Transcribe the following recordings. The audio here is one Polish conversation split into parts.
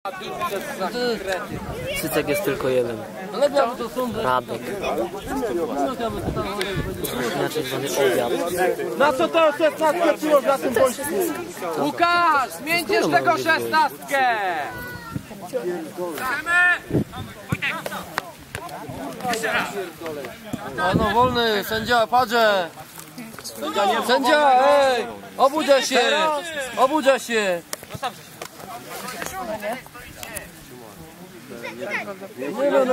Cycek jest tylko jeden. Radek. Inaczej zwany obiad. Na co to 16 było za tym polskim? Łukasz, zmieńcie z tego 16! No wolny, sędzia, padzie! Sędzia, ej! Obudzę się! Obudzę się! Nie no,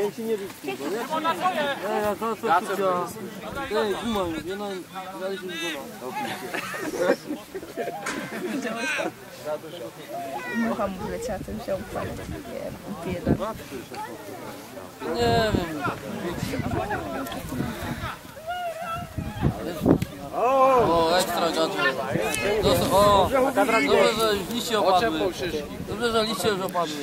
ej, gumaj, nie no, daliśmy Mucha mu wleciała, ten wziął pan jeden. Nie wiem. O, ekstra gadżet. O, dobrze, że już liście opadły. Dobrze, że liście już opadły.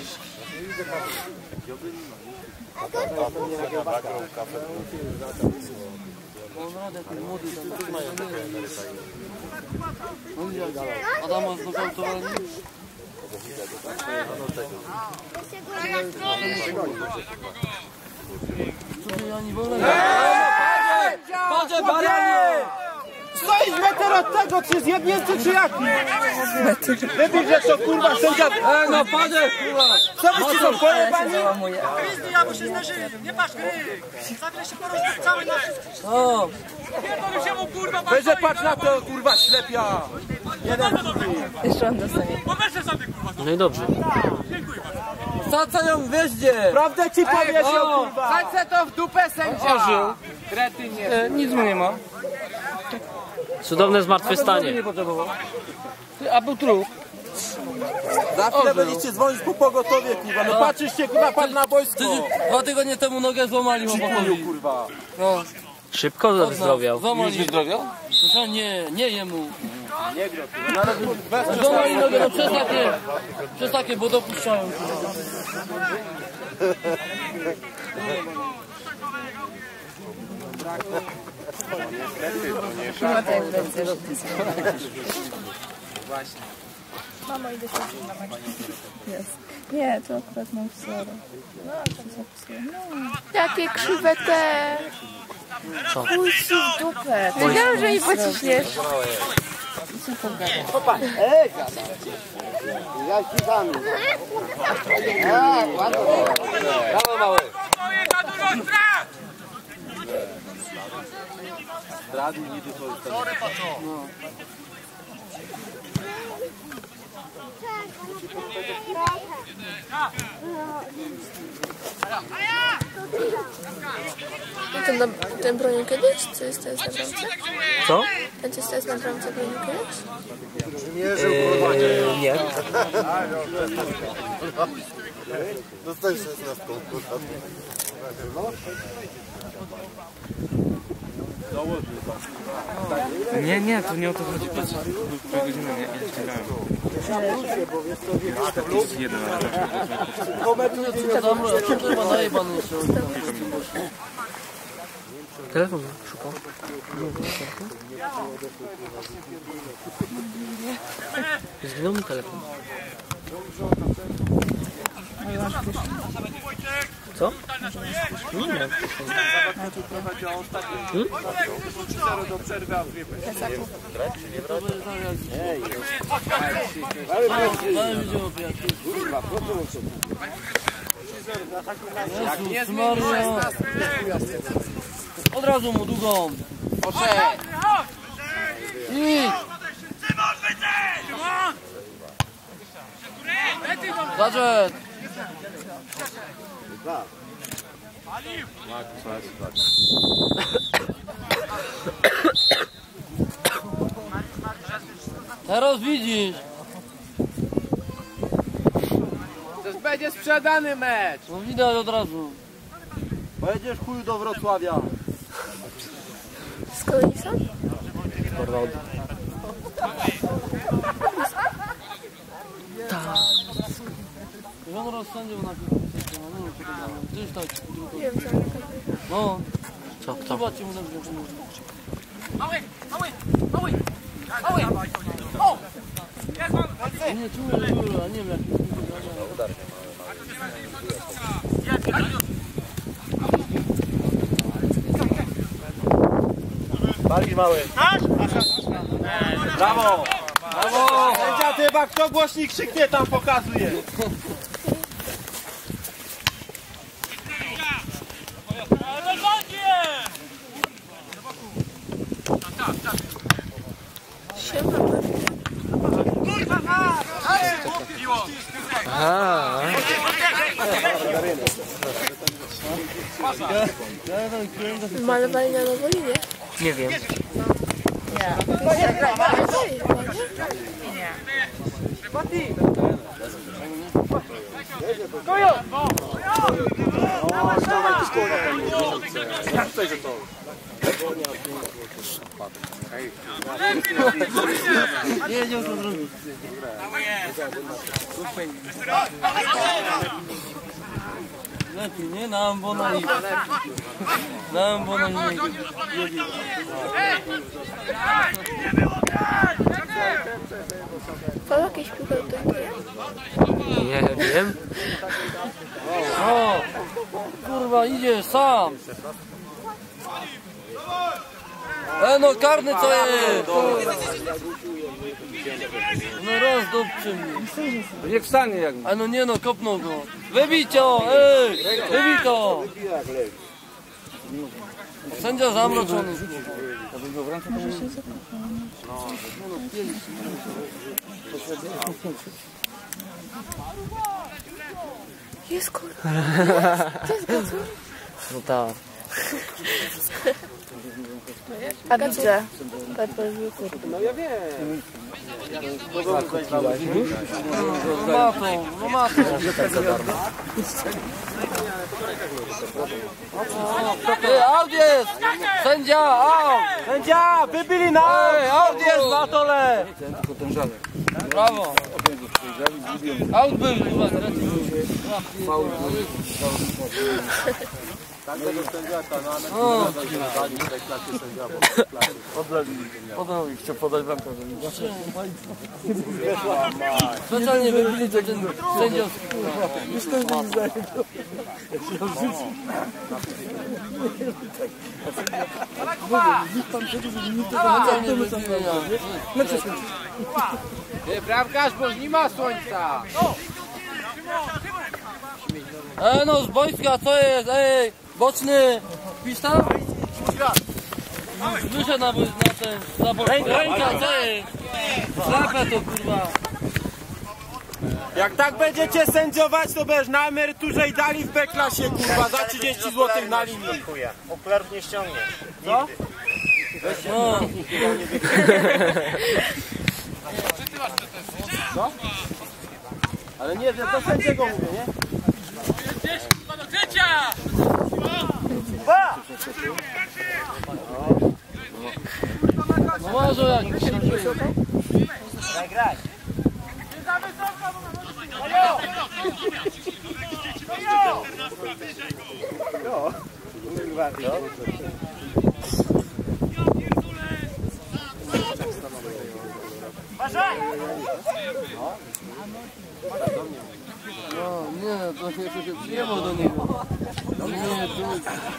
Adama znokautowali. Padzie, baranie! Stoisz metr od tego, czy zjebnięty, czy jaki? Lepiej, że to kurwa sędzia... No padzie, kurwa! Co byście są pojebani? Gryzdy, ja mu się zdarzyli, nie patrz gry! Zawsze się porozmawiać cały na wszystkich. O! Pierdolę się mu kurwa, Weźże patrz na to, kurwa ślepia! Jeszcze on dostanie. Poweźcie sobie kurwa. No i dobrze. Wsadza ją w wjeździe! Prawdę ci powiesz, o, kurwa! Wsadźcie to w dupę sędzia! Kretynie! Nic mu nie ma. Cudowne zmartwychwstanie. Nie potrzebował. A był trup. Za chwilę będziecie dzwonić po pogotowie, kurwa! No patrzyście, kurwa, pan na boisko! 2 tygodnie temu nogę złamali chłopakowi. Kurwa! No. Szybko wyzdrowiał. Złamali. Wyzdrowiał? No nie jemu. Złamali nogę, no przez takie, bo dopuszczają. No to jak będzie, że ty właśnie. Mamo, idę się jest. Nie, to akurat mam wzory. No, to zapisuję. No. Jakie krzywe te! Co? Pójdź w dupę. Wiedziałam, że mi pociśniesz. Co to gada? Popatrz, ej, gada! Ja ci sami. Brawo mały. Zdrady nie tylko... Sorry, patrz! Ten bronił kiedyś? Co jest teraz na bramce? Co? Ten co jest teraz na bramce bronił kiedyś? Nie. Dostajesz 16. Nie, to nie o to chodzi. Pół godziny ja ściągałem. Jeden, Telefon szukał. Zginął mi telefon. Co? Nie wiem. Do przerwy, a dwie Od razu mu długą. Poszedł. I. Gadżet. Teraz widzisz. To będzie sprzedany mecz! No widać od razu. Pojedziesz chuju do Wrocławia. Z kolei są? Tak. On rozsądził na piłkę. Gdzieś tak. Nie wiem, co. No. Co, kto? Zobaczcie mu dobrze. Mały! O! Nie, czuję, nie wiem. Palisz mały. Brawo! Brawo! Sędzia, ty chyba kto głośnik krzyknie tam pokazuje. Aha. Malowali na nowo linię? Nie wiem. Nie wiedział co zrobić. Lepiej, nie? Na ambona i... Na ambona i nie... To jakieś piłkę to nie? Nie wiem. O! Kurwa, idziesz sam! No karny co jest! No rozdobczy mnie. Niech wstanie jak... A no nie no, kopnął go. Wybij to! Ej! Wybij to! Sędzia zamroczony. Jest kurwa. To jest Gacu? No tak. A widzę. No ja wiem. No ma to, no ma to. Aut jest! Sędzia, aut! Sędzia, wybili na aut jest na dole. Brawo! Aut był, chyba. Podał i chciał podać bramkę. Specjalnie wybili to ten sędzia. Specjalnie wybili. Bramkarz, bo nie ma słońca. No z boiska, co jest? Ej, boczny! Pisz tam? Wyszedł na ten, za boczny. Ręka, co jest? Slapę to kurwa. Jak tak będziecie sędziować, to będziesz na emeryturze i dali w B-klasie, kurwa, za 30 zł na linii. Okularów nie ściągnie. Co? No. Co? Ale nie, to sędziego mówię, nie? No może jak. Graj. No nie, to się przyjemał do niego. Nie, to...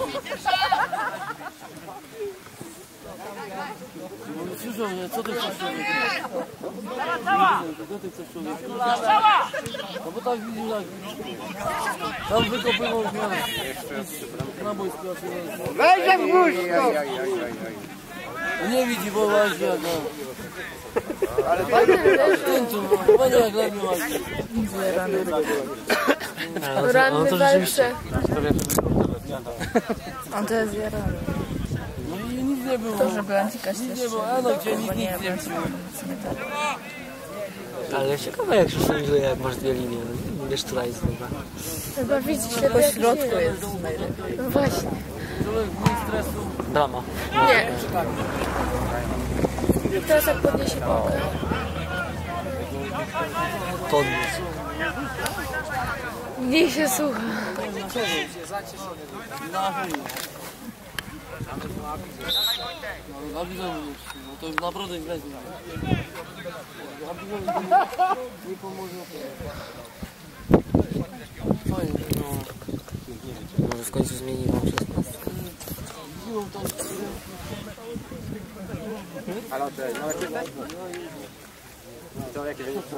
Bo słyszał, że co ty chcesz człowiek? Co ty chcesz człowiek? No bo tak widzisz, jak... Tam wykopywał nabój z klasy. Weź jak wózko! No nie widzi, bo łazi jak na... Ale panie jak dla mnie łazi. Ranny to rzeczywiście. On to jest jarany. No i nic nie było. To, żeby Antykaś Nic też nie było, no gdzie nic nie było. Ale ciekawe jak się sędziuje, jak masz dwie linie. Wiesz, która jest druga. Chyba widzisz, że po środku jest najlepiej. No właśnie. Człowiek mniej stresu. Brama. Nie. Teraz jak podniesie piłkę. Podniósł. Mniej się słucha. Na chuj. Na widzę, no to już naprawdę źle. Nie pomoże. Fajnie, no. Może w końcu zmieni wam 16. Ale te, no jakie to jakie wyniki?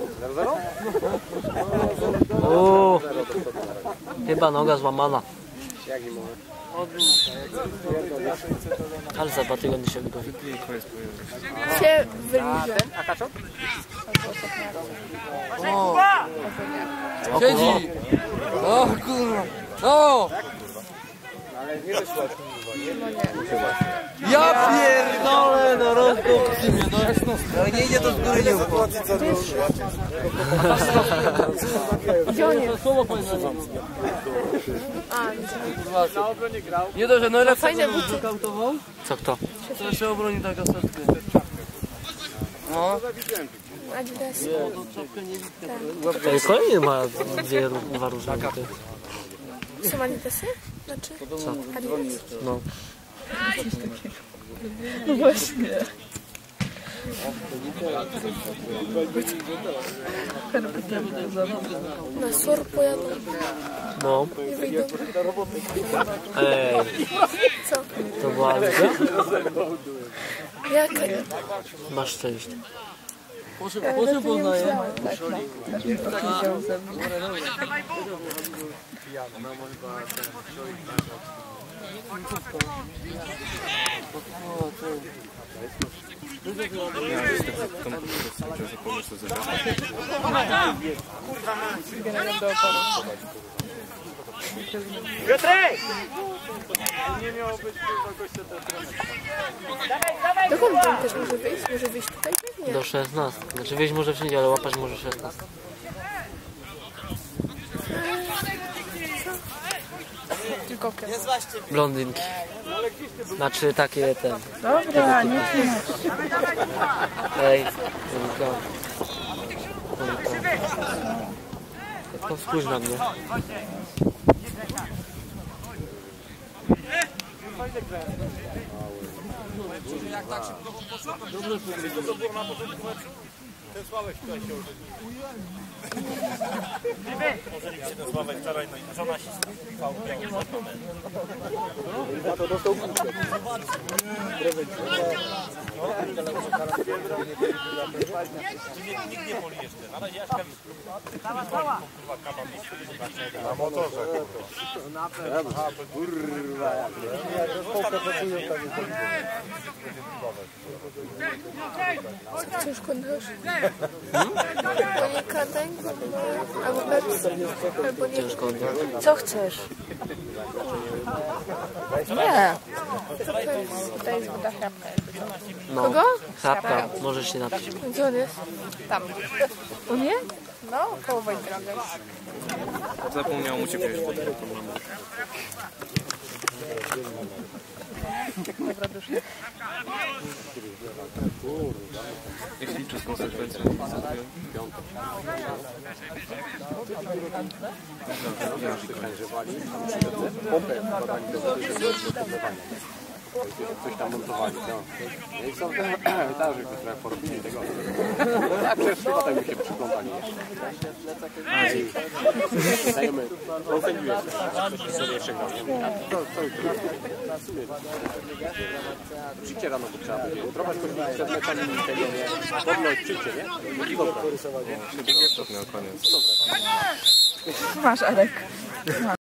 0-0? O, chyba noga złamana. Jak nie mogę? Ale za 2 tygodnie się wygodzi. Się wyliże. A kaczok? O! Siedzi! O kurwa! O! Ale nie wyszło. Ja pierdolę, no rozkopci mnie, no. No nie idzie to z góry, nie upłaci. Gdzie on jest? Słowo powiedzenie. A, Na obronie grał. Nie dość, że najlepszy fajne buty. zakautował, Co kto? to jeszcze obroni tak kasetkę. No. Adidasy. To czapkę nie widzę. Ej, kolejny ma dwa różne buty. Są adidasy? Znaczy? Co? Adidasy. No. No właśnie. Na SOR pojadą No. i wyjdą. Ej, Co? to była Alga? Jak? Masz szczęście. Po czym poznaję? Piotrek! Dokąd pan też może wyjść? Może wyjść tutaj? Nie. Do 16. Znaczy wyjść może wszędzie, ale łapać może 16. Tylko okej. Blondynki. Znaczy takie ten. Dobra, nie Ej, Monika. To spójrz na mnie. Chcesz kończysz? Monika, daj mi albo Pepsi, albo nie. Ciężko oddać. Co chcesz? Nie. Co Pepsi? To jest woda chrapka. No. Kogo? Chrapka, możesz się napić. Gdzie on jest? Tam. On nie? No, koło Wojdraga. Zapomniałem u ciebie jeszcze. Jeśli liczę z konsekwencją, Coś tam montowali, no. I są te etaże, które porobili tego. A przecież chyba tak mi się przyglądali jeszcze. Dajemy, on sędziuje sobie jeszcze grał, nie? Co jutro? Przyjdzie rano, bo trzeba będzie. Prowadź kogoś przed meczami tego, nie? Podnoś, przyjdzie, nie? I dobra. na koniec. Masz, Arek.